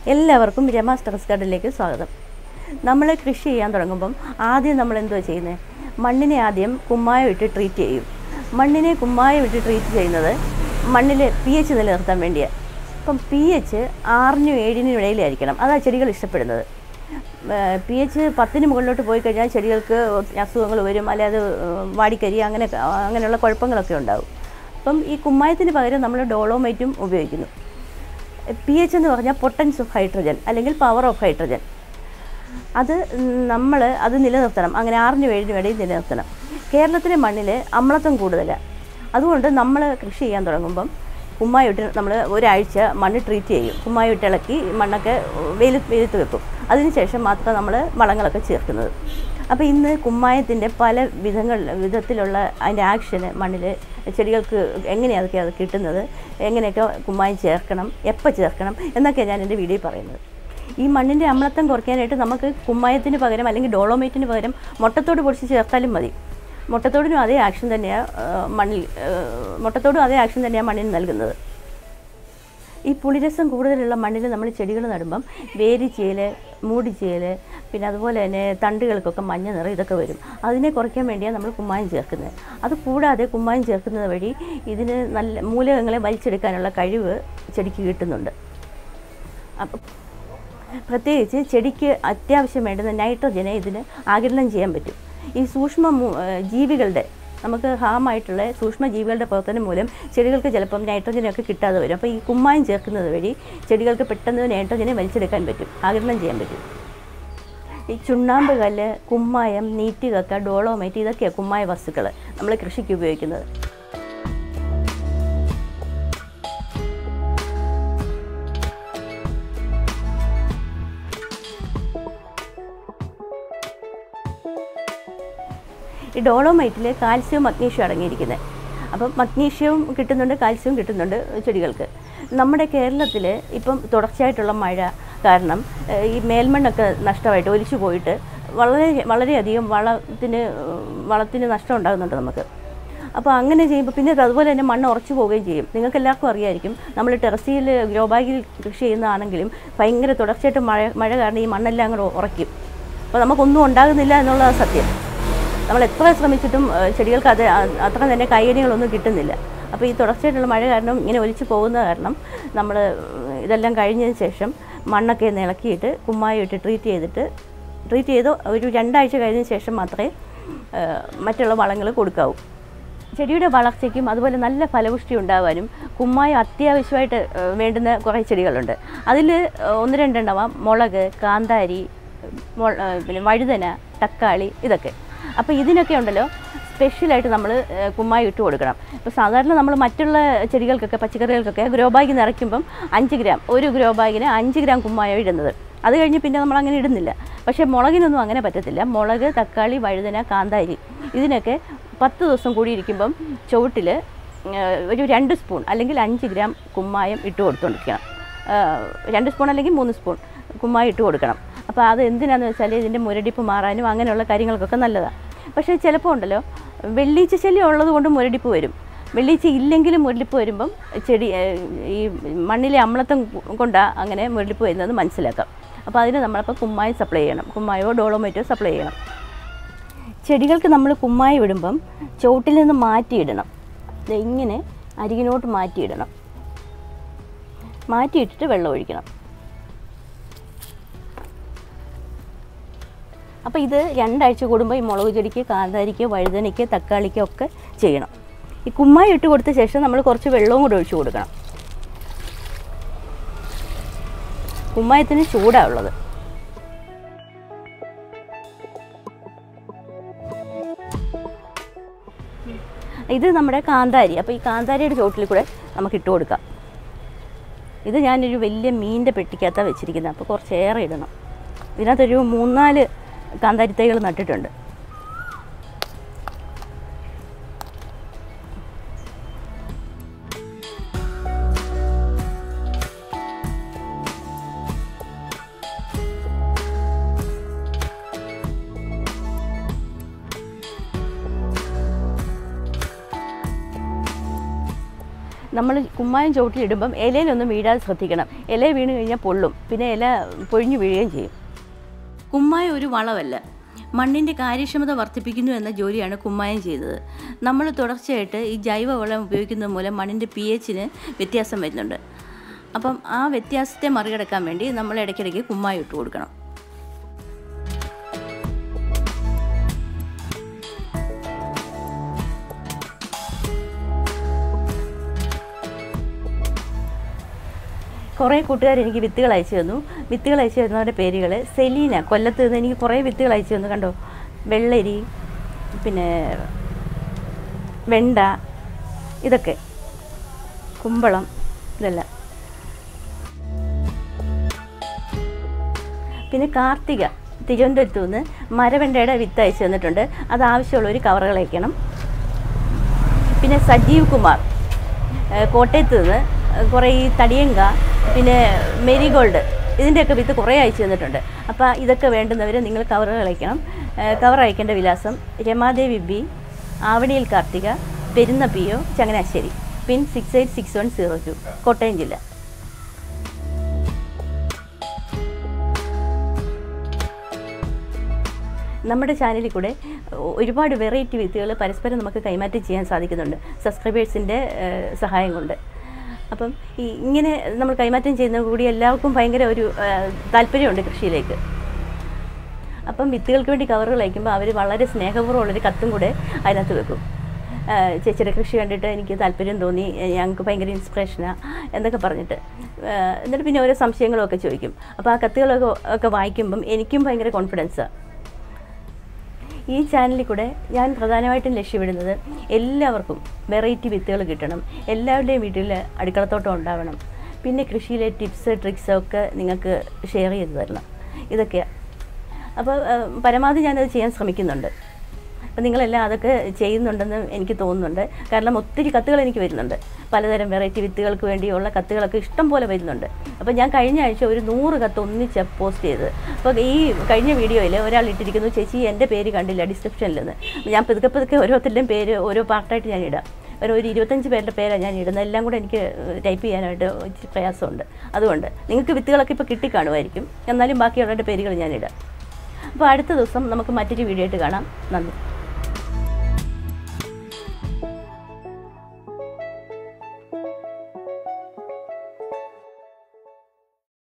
എല്ലാവർക്കും രമാസ് ടെറസ് ഗാർഡനിലേക്ക് സ്വാഗതം. നമ്മൾ കൃഷി ചെയ്യാൻ തുടങ്ങുമ്പം ആദ്യം നമ്മൾ എന്തുവാ ചെയ്യുന്നത്? മണ്ണിനെ ആദ്യം കുമ്മായം ഇട്ട് ട്രീറ്റ് ചെയ്യും. മണ്ണിനെ കുമ്മായം ഇട്ട് ട്രീറ്റ് ചെയ്യുന്നത് മണ്ണിൽ pH നിലനിർത്താൻ വേണ്ടിയാണ്. അപ്പം pH 6-നും 7-നും ഇടയിലായിരിക്കണം. അതാണ് ചെടികൾ ഇഷ്ടപ്പെടുന്നത്. pH 10-ന് മുകളിലോട്ട് പോയി കഴിഞ്ഞാൽ ചെടികൾക്ക് അസുഖങ്ങൾ വരും, അല്ലെങ്കിൽ അത് വാടിക്കരി അങ്ങനെയുള്ള കുഴപ്പങ്ങളൊക്കെ ഉണ്ടാകും. അപ്പം ഈ കുമ്മായത്തിന് പകരം നമ്മൾ ഡോളോമൈറ്റും ഉപയോഗിക്കുന്നു. pH എന്ന് പറഞ്ഞാൽ പൊട്ടൻസ് ഓഫ് ഹൈഡ്രജൻ അല്ലെങ്കിൽ പവർ ഓഫ് ഹൈഡ്രജൻ. നമ്മൾ അത് നിലനിർത്തണം. അങ്ങനെ 6-നും 7-നും ഇടയിൽ നിലനിർത്തണം. കേരളത്തിലെ മണ്ണിൽ അമ്ലത്വം കൂടുതലാണ്. അതുകൊണ്ട് നമ്മൾ കൃഷി ചെയ്യാൻ തുടങ്ങുമ്പം കുമ്മായിട്ട് നമ്മൾ ഒരാഴ്ച മണ്ണ് ട്രീറ്റ് ചെയ്യും. കുമ്മായിട്ട് ഇളക്കി മണ്ണൊക്കെ വെയിലത്ത് വെക്കും. അതിനുശേഷം മാത്രം നമ്മൾ വളങ്ങളൊക്കെ ചേർക്കുന്നത്. അപ്പോൾ ഇന്ന് കുമ്മായത്തിൻ്റെ പല വിധത്തിലുള്ള അതിൻ്റെ ആക്ഷന് മണ്ണിൽ ചെടികൾക്ക് എങ്ങനെയാണ് അത് കിട്ടുന്നത്, എങ്ങനെയൊക്കെ കുമ്മായം ചേർക്കണം, എപ്പോൾ ചേർക്കണം എന്നൊക്കെയാണ് ഞാൻ എൻ്റെ വീഡിയോയിൽ പറയുന്നത്. ഈ മണ്ണിൻ്റെ അമ്ലത്വം കുറയ്ക്കാനായിട്ട് നമുക്ക് കുമ്മായത്തിന് പകരം അല്ലെങ്കിൽ ഡോളോമൈറ്റിന് പകരം മുട്ടത്തോട് പൊടിച്ച് ചേർത്താലും മതി. മുട്ടത്തോടിനും അതേ ആക്ഷൻ തന്നെയാണ് മണ്ണിന് നൽകുന്നത്. ഈ പുളിരസം കൂടുതലുള്ള മണ്ണിൽ നമ്മൾ ചെടികൾ നടുമ്പം വേരിച്ചേൽ, മൂടിച്ചേൽ, പിന്നെ അതുപോലെ തന്നെ തണ്ടുകൾക്കൊക്കെ മഞ്ഞ നിറം ഇതൊക്കെ വരും. അതിനെ കുറയ്ക്കാൻ വേണ്ടിയാണ് നമ്മൾ കുമ്മായം ചേർക്കുന്നത്. അത് കൂടാതെ കുമ്മായം ചേർക്കുന്നത് വഴി ഇതിന് നല്ല മൂലകങ്ങളെ വലിച്ചെടുക്കാനുള്ള കഴിവ് ചെടിക്ക് കിട്ടുന്നുണ്ട്. അപ്പം പ്രത്യേകിച്ച് ചെടിക്ക് അത്യാവശ്യം വേണ്ടുന്ന നൈട്രജനെ ഇതിന് ആഗിരണം ചെയ്യാൻ പറ്റും. ഈ ജീവികളുടെ നമുക്ക് ഹാമായിട്ടുള്ള സൂക്ഷ്മജീവികളുടെ പ്രവർത്തനം മൂലം ചെടികൾക്ക് ചിലപ്പം നൈട്രജനൊക്കെ കിട്ടാതെ വരും. അപ്പോൾ ഈ കുമ്മായം ചേർക്കുന്നത് വഴി ചെടികൾക്ക് പെട്ടെന്ന് നൈട്രജനെ വലിച്ചെടുക്കാൻ പറ്റും, ആഗിരണം ചെയ്യാൻ പറ്റും. ഈ ചുണ്ണാമ്പ് കല്ല്, കുമ്മായം, നീറ്റുകക്ക, ഡോളോമൈറ്റ് ഇതൊക്കെയാണ് കുമ്മായ വസ്തുക്കൾ നമ്മൾ കൃഷിക്ക് ഉപയോഗിക്കുന്നത്. ഈ ഡോളോമൈറ്റിൽ കാൽസ്യവും മഗ്നീഷ്യവും അടങ്ങിയിരിക്കുന്നത്. അപ്പം മഗ്നീഷ്യവും കിട്ടുന്നുണ്ട്, കാൽസ്യവും കിട്ടുന്നുണ്ട് ചെടികൾക്ക്. നമ്മുടെ കേരളത്തിൽ ഇപ്പം തുടർച്ചയായിട്ടുള്ള മഴ കാരണം ഈ മേൽമണ്ണൊക്കെ നഷ്ടമായിട്ട് ഒലിച്ചു പോയിട്ട് വളരെയധികം വളത്തിന് നഷ്ടം ഉണ്ടാകുന്നുണ്ട് നമുക്ക്. അപ്പോൾ അങ്ങനെ ചെയ്യുമ്പോൾ പിന്നെ അതുപോലെ തന്നെ മണ്ണ് ഉറച്ചു പോവുകയും ചെയ്യും. നിങ്ങൾക്ക് എല്ലാവർക്കും അറിയാമായിരിക്കും, നമ്മൾ ടെറസിൽ ഗ്രോ ബാഗിൽ കൃഷി ചെയ്യുന്നതാണെങ്കിലും ഭയങ്കര തുടർച്ചയായിട്ട് മഴ കാരണം ഈ മണ്ണെല്ലാം അങ്ങോട്ട് ഉറയ്ക്കും. അപ്പോൾ നമുക്കൊന്നും ഉണ്ടാകുന്നില്ല എന്നുള്ളത് സത്യം. നമ്മൾ എത്ര ശ്രമിച്ചിട്ടും ചെടികൾക്ക് അത്ര തന്നെ കൈകര്യങ്ങളൊന്നും കിട്ടുന്നില്ല. അപ്പോൾ ഈ തുടർച്ചയായിട്ടുള്ള മഴ കാരണം ഇങ്ങനെ ഒലിച്ചു പോകുന്ന കാരണം നമ്മൾ ഇതെല്ലാം കഴിഞ്ഞതിന് ശേഷം മണ്ണൊക്കെ ഇളക്കിയിട്ട് കുമ്മായം ഇട്ട് ട്രീറ്റ് ചെയ്ത് ഒരു 2 ആഴ്ച കഴിഞ്ഞതിന് ശേഷം മാത്രമേ മറ്റുള്ള വളങ്ങൾ കൊടുക്കാവൂ. ചെടിയുടെ വളർച്ചയ്ക്കും അതുപോലെ നല്ല ഫലപുഷ്ടി ഉണ്ടാകാനും കുമ്മായം അത്യാവശ്യമായിട്ട് വേണ്ടുന്ന കുറേ ചെടികളുണ്ട്. അതിൽ 1-2 എണ്ണമാണ് മുളക്, കാന്താരി, പിന്നെ വഴുതന, തക്കാളി ഇതൊക്കെ. അപ്പോൾ ഇതിനൊക്കെ ഉണ്ടല്ലോ സ്പെഷ്യലായിട്ട് നമ്മൾ കുമ്മായം ഇട്ട് കൊടുക്കണം. ഇപ്പോൾ സാധാരണ നമ്മൾ മറ്റുള്ള ചെടികൾക്കൊക്കെ പച്ചക്കറികൾക്കൊക്കെ ഗ്രോ ബാഗ് നിറയ്ക്കുമ്പം 5 ഗ്രാം, ഒരു ഗ്രോ ബാഗിന് 5 ഗ്രാം കുമ്മായം ഇടുന്നത്. അത് കഴിഞ്ഞ് പിന്നെ നമ്മൾ അങ്ങനെ ഇടുന്നില്ല. പക്ഷേ മുളകിനൊന്നും അങ്ങനെ പറ്റത്തില്ല. മുളക്, തക്കാളി, വഴുതന, കാന്താരി ഇതിനൊക്കെ 10 ദിവസം കൂടി ഇരിക്കുമ്പം ചുവട്ടിൽ ഒരു 2 സ്പൂൺ അല്ലെങ്കിൽ 5 ഗ്രാം കുമ്മായം ഇട്ട് കൊടുത്തുകൊണ്ടിരിക്കണം. 2 സ്പൂൺ അല്ലെങ്കിൽ 3 സ്പൂൺ കുമ്മായം ഇട്ട് കൊടുക്കണം. അപ്പോൾ അത് എന്തിനാണെന്ന് വെച്ചാൽ ഇതിൻ്റെ മുരടിപ്പ് മാറാനും അങ്ങനെയുള്ള കാര്യങ്ങൾക്കൊക്കെ നല്ലതാണ്. പക്ഷേ ചിലപ്പോൾ ഉണ്ടല്ലോ വെള്ളീച്ച ശല്യം ഉള്ളത് കൊണ്ട് മുരടിപ്പ് വരും. വെള്ളീച്ച ഇല്ലെങ്കിലും മുരടിപ്പ് വരുമ്പം ഈ മണ്ണിലെ അമ്ലത്വം കൊണ്ടാണ് അങ്ങനെ മുരടിപ്പ് വരുന്നത് മനസ്സിലാക്കാം. അപ്പോൾ അതിന് നമ്മളപ്പോൾ കുമ്മായം സപ്ലൈ ചെയ്യണം. കുമ്മായമോ ഡോളോമൈറ്റോ സപ്ലൈ ചെയ്യണം. ചെടികൾക്ക് നമ്മൾ കുമ്മായം ഇടുമ്പം ചുവട്ടിൽ നിന്ന് മാറ്റിയിടണം. ഇങ്ങനെ അരികിനോട്ട് മാറ്റിയിടണം. മാറ്റിയിട്ടിട്ട് വെള്ളം ഒഴിക്കണം. അപ്പോൾ ഇത് 2 ആഴ്ച കൂടുമ്പോൾ ഈ മുളക് ചെടിക്ക്, കാന്താരിക്ക്, വഴുതനയ്ക്ക്, തക്കാളിക്ക് ഒക്കെ ചെയ്യണം. ഈ കുമ്മായം ഇട്ട് കൊടുത്ത ശേഷം നമ്മൾ കുറച്ച് വെള്ളവും കൂടെ ഒഴിച്ചു കൊടുക്കണം. കുമ്മായത്തിന് ചൂടാണ് ഉള്ളത്. ഇത് നമ്മുടെ കാന്താരി. അപ്പോൾ ഈ കാന്താരിയുടെ ചുവട്ടിൽ കൂടെ നമുക്ക് ഇട്ട് കൊടുക്കാം. ഇത് ഞാനൊരു വലിയ മീനിൻ്റെ പെട്ടിക്കകത്താണ് വെച്ചിരിക്കുന്നത്. അപ്പോൾ കുറച്ചേറെ ഇടണം. ഇതിനകത്തൊരു 3-4 കാന്താരി തൈകൾ നട്ടിട്ടുണ്ട്. നമ്മൾ കുമ്മായം ചുവട്ടിലിടുമ്പം ഇലയിലൊന്നും വീഴാതെ ശ്രദ്ധിക്കണം. ഇല വീണ് കഴിഞ്ഞാൽ പൊള്ളും, പിന്നെ ഇല പൊഴിഞ്ഞു വീഴുകയും ചെയ്യും. കുമ്മായം ഒരു വളമല്ല, മണ്ണിൻ്റെ കാര്യക്ഷമത വർദ്ധിപ്പിക്കുന്നു എന്ന ജോലിയാണ് കുമ്മായം ചെയ്തത്. നമ്മൾ തുടർച്ചയായിട്ട് ഈ ജൈവവളം ഉപയോഗിക്കുന്നത് മൂലം മണ്ണിൻ്റെ pHന് വ്യത്യാസം വരുന്നുണ്ട്. അപ്പം ആ വ്യത്യാസത്തെ മറികടക്കാൻ വേണ്ടി നമ്മൾ ഇടയ്ക്കിടയ്ക്ക് കുമ്മായം ഇട്ട് കൊടുക്കണം. കുറേ കൂട്ടുകാർ എനിക്ക് വിത്തുകൾ അയച്ചു തന്നു. വിത്തുകൾ അയച്ചു തന്നവരുടെ പേരുകൾ സെലീന, കൊല്ലത്ത് നിന്ന് എനിക്ക് കുറേ വിത്തുകൾ അയച്ചു തന്നു. കണ്ടോ, വെള്ളരി, പിന്നെ വെണ്ട, ഇതൊക്കെ കുമ്പളം, ഇതെല്ലാം. പിന്നെ കാർത്തിക തിരുവനന്തപുരത്തു നിന്ന് മരവെണ്ടയുടെ വിത്ത് അയച്ചു തന്നിട്ടുണ്ട്. അത് ആവശ്യമുള്ളവർ കവറുകൾ അയക്കണം. പിന്നെ സജീവ് കുമാർ കോട്ടയത്ത് നിന്ന് കുറേ ഈ തടിയങ്ക, പിന്നെ മെരിഗോൾഡ്, ഇതിൻ്റെയൊക്കെ വിത്ത് കുറേ അയച്ചു തന്നിട്ടുണ്ട്. അപ്പോൾ ഇതൊക്കെ വേണ്ടുന്നവർ നിങ്ങൾ കവറുകൾ അയക്കണം. കവർ അയക്കേണ്ട വിലാസം രമാദേവി ബി, ആവണിയിൽ കാർത്തിക, പെരുന്ന PO, ചങ്ങനാശ്ശേരി, പിൻ 686102, കോട്ടയം ജില്ല. നമ്മുടെ ചാനലിൽ കൂടെ ഒരുപാട് വെറൈറ്റി വിത്തുകൾ പരസ്പരം നമുക്ക് കൈമാറ്റം ചെയ്യാൻ സാധിക്കുന്നുണ്ട് സബ്സ്ക്രൈബേഴ്സിൻ്റെ സഹായം കൊണ്ട്. അപ്പം ഇങ്ങനെ നമ്മൾ കൈമാറ്റം ചെയ്യുന്നത് കൂടി എല്ലാവർക്കും ഭയങ്കര ഒരു താല്പര്യമുണ്ട് കൃഷിയിലേക്ക്. അപ്പം വിത്തുകൾക്ക് വേണ്ടി കവറുകൾ അയക്കുമ്പോൾ അവർ വളരെ സ്നേഹപൂർവ്വമുള്ളൊരു കത്തും കൂടെ അതിനകത്ത് വെക്കും. ചേച്ചിയുടെ കൃഷി കണ്ടിട്ട് എനിക്ക് താല്പര്യം തോന്നി, ഞങ്ങൾക്ക് ഭയങ്കര ഇൻസ്പിറേഷനാണ് എന്നൊക്കെ പറഞ്ഞിട്ട്. എന്നിട്ട് പിന്നെ ഓരോ സംശയങ്ങളൊക്കെ ചോദിക്കും. അപ്പോൾ ആ കത്തുകളൊക്കെ വായിക്കുമ്പം എനിക്കും ഭയങ്കര കോൺഫിഡൻസാണ്. ഈ ചാനലിൽ കൂടെ ഞാൻ പ്രധാനമായിട്ടും ലക്ഷ്യമിടുന്നത് എല്ലാവർക്കും വെറൈറ്റി വിത്തുകൾ കിട്ടണം, എല്ലാവരുടെയും വീട്ടിൽ അടുക്കളത്തോട്ടം ഉണ്ടാവണം, പിന്നെ കൃഷിയിലെ ടിപ്സ് ട്രിക്സൊക്കെ നിങ്ങൾക്ക് ഷെയർ ചെയ്ത് തരണം. ഇതൊക്കെയാണ്. അപ്പോൾ പരമാവധി ഞാനത് ചെയ്യാൻ ശ്രമിക്കുന്നുണ്ട്. അപ്പം നിങ്ങളെല്ലാം അതൊക്കെ ചെയ്യുന്നുണ്ടെന്ന് എനിക്ക് തോന്നുന്നുണ്ട്. കാരണം ഒത്തിരി കത്തുകൾ എനിക്ക് വരുന്നുണ്ട്, പലതരം വെറൈറ്റി വിത്തുകൾക്ക് വേണ്ടിയുള്ള കത്തുകളൊക്കെ ഇഷ്ടം പോലെ വരുന്നുണ്ട്. അപ്പോൾ ഞാൻ കഴിഞ്ഞ ആഴ്ച ഒരു 100 കത്ത് ഒന്നിച്ച് പോസ്റ്റ് ചെയ്ത്. അപ്പോൾ ഈ കഴിഞ്ഞ വീഡിയോയിൽ ഒരാൾ ഇട്ടിരിക്കുന്നു, ചേച്ചി എൻ്റെ പേര് കണ്ടില്ല ഡിസ്ക്രിപ്ഷനിലെന്ന്. ഞാൻ പതുക്കെ ഓരോരുത്തരുടെയും പേര് ഓരോ പാർട്ടായിട്ട് ഞാൻ ഇടാം. ഒരു 25 പേരുടെ പേരാണ് ഞാൻ ഇടുന്നത്. എല്ലാം കൂടെ എനിക്ക് ടൈപ്പ് ചെയ്യാനായിട്ട് ഇച്ചിരി പ്രയാസമുണ്ട്. അതുകൊണ്ട് നിങ്ങൾക്ക് വിത്തുകളൊക്കെ ഇപ്പോൾ കിട്ടിക്കാണുമായിരിക്കും, എന്നാലും ബാക്കിയുള്ളവരുടെ പേരുകൾ ഞാൻ ഇടാം. അപ്പോൾ അടുത്ത ദിവസം നമുക്ക് മറ്റൊരു വീഡിയോ ആയിട്ട് കാണാം. നന്ദി.